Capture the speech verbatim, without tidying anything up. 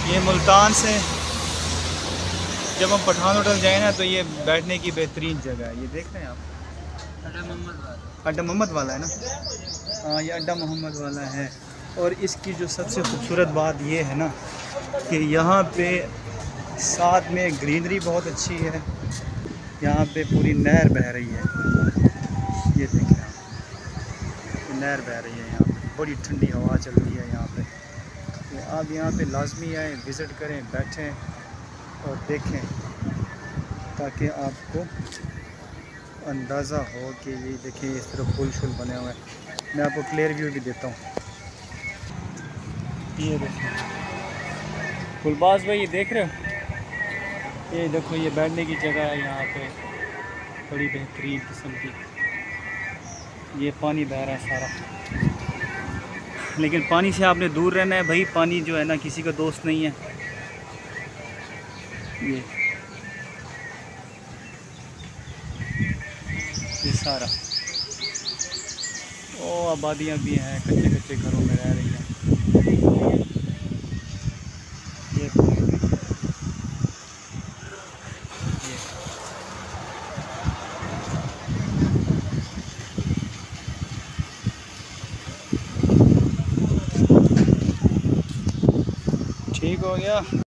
ये मुल्तान से जब हम पठान होटल जाए ना तो ये बैठने की बेहतरीन जगह है। ये देख रहे हैं आप, अड्डा मोहम्मद वाला अड्डा मोहम्मद वाला है ना। हाँ, ये अड्डा मोहम्मद वाला है। और इसकी जो सबसे खूबसूरत बात ये है ना कि यहाँ पे साथ में ग्रीनरी बहुत अच्छी है। यहाँ पे पूरी नहर बह रही है। ये देखें आप, नहर बह रही है। यहाँ पे बड़ी ठंडी हवा चल रही है यहाँ पे। तो आप यहाँ पे लाजमी आएँ, विज़िट करें, बैठें और देखें, ताकि आपको अंदाज़ा हो कि ये देखें इस तरह पुल शुल बने हुए हैं। मैं आपको क्लियर व्यू भी देता हूँ। ये देखें गुलबाज भाई, ये देख रहे हो, ये देखो ये बैठने की जगह है यहाँ पे, बड़ी बेहतरीन किस्म की। ये पानी बह रहा है सारा, लेकिन पानी से आपने दूर रहना है भाई। पानी जो है ना किसी का दोस्त नहीं है। ये ये सारा ओ आबादियाँ भी हैं, कच्चे कच्चे घरों में रह रही हैं। ये ये ठीक हो गया।